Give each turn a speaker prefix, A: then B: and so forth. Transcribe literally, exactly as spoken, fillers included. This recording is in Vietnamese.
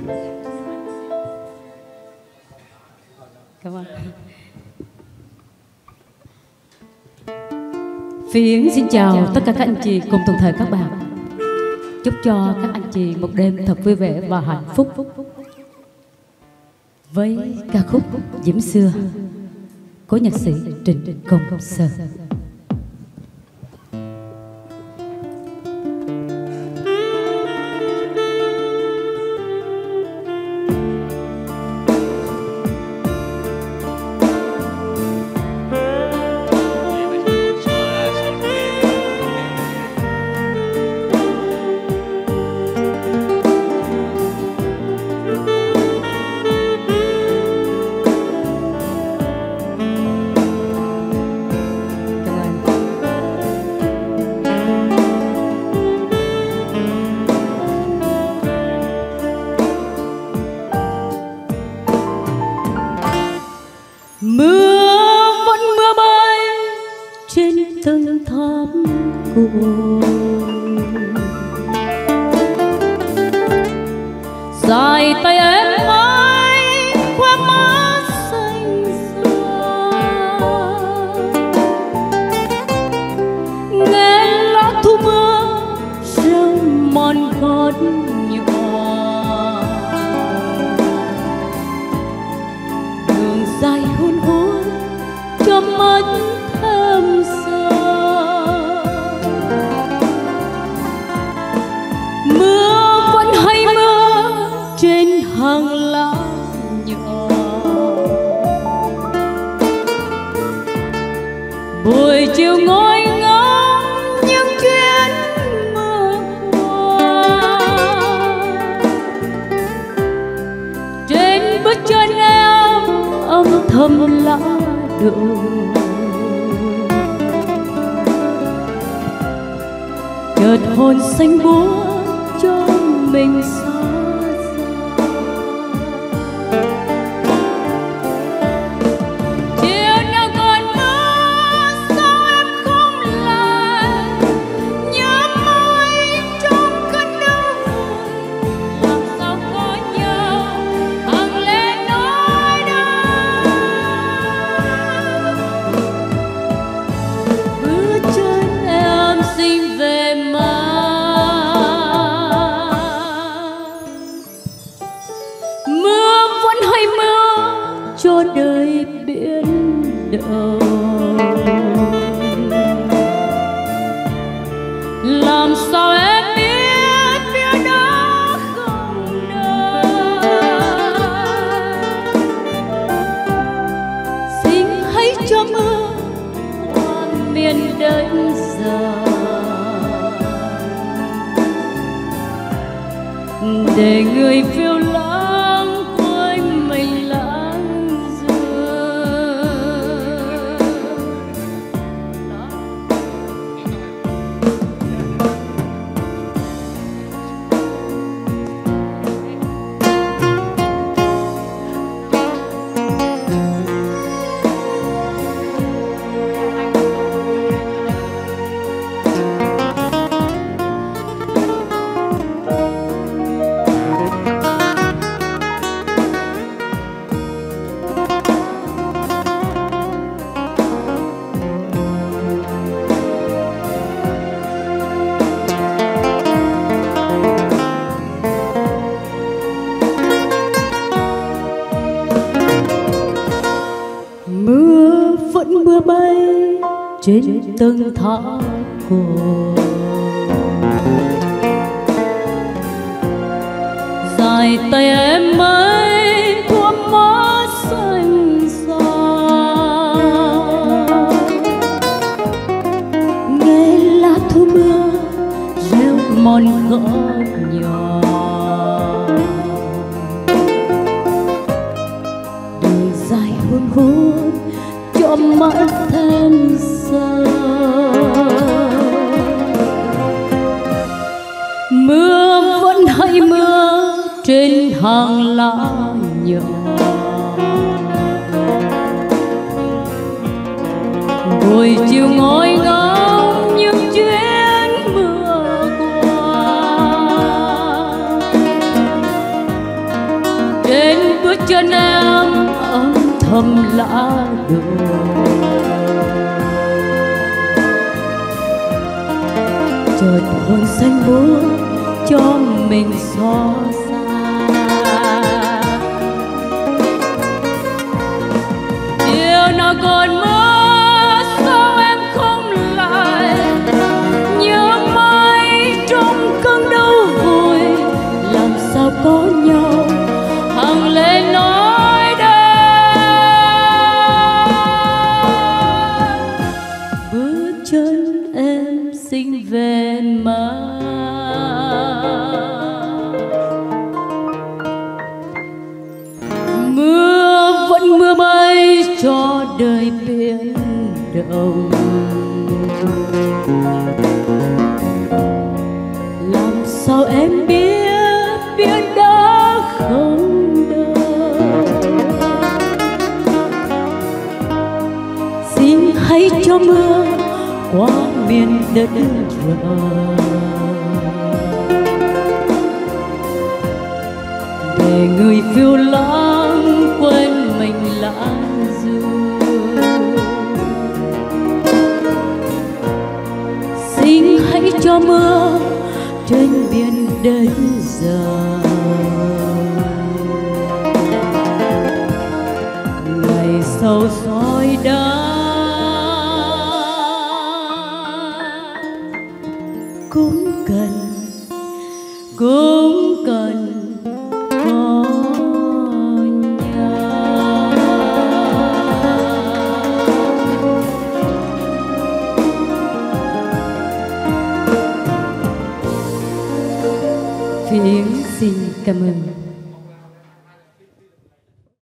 A: Cảm ơn. Phiến xin chào tất cả các anh chị cùng toàn thể các bạn. Chúc cho các anh chị một đêm thật vui vẻ và hạnh phúc. Với ca khúc Diễm Xưa, cố nhạc sĩ Trịnh Công Sơn.
B: Mưa vẫn mưa bay trên từng tháp cổ, dài tay em mãi khoe má xanh xa, nghe lá thu mưa rêu mòn gót nhỏ, đường dài hôn hôn cho mắt thơm xa. Mưa vẫn hay mưa trên hàng lá nhỏ, buổi chiều ngồi ngóng những chuyến mưa qua, trên bước chân em âm thầm lá đường, chợt hồn xanh búa cho mình xa xa. Chiều nào còn mưa sao em không lại, nhớ mãi trong cơn đau buồn, làm sao có nhau hàng lệ nỗi đau. Bước chân em xinh về má, mưa vẫn hay mưa cho đời biến động, làm sao em biết phía đó không đâu. Xin hãy cho mưa qua miền đất già, để người phiêu lãng quên mình lãng du. Mưa vẫn mưa bay trên từng tháp cổ, dài tay em mãi thuốc má xanh xa, nghe lá thu mưa rêu mòn gót nhỏ, đường dài hôn hôn cho mắt thêm xa. Mưa vẫn hay mưa trên hàng lá nhỏ, buổi chiều ngồi ngóng những chuyến mưa qua,
A: chân em âm thầm lạ đường. Chợt hồn xanh buốt cho mình xót xa. Điều nào còn mơ sao em không lại, nhớ mãi trong cơn đau vùi, làm sao có nhau hàng lệ nói đây. Bước chân em xinh về má, mưa vẫn mưa bay cho đời biến động. Làm sao em biết biết đã không đâu. Xin hãy cho mưa qua miền đất trời, để người phiêu lãng quên mình lãng du. Xin hãy cho mưa trên biển đến giờ, ngày sau soi đá cũng cần cũng cần có nhau. Phiến xin cảm ơn.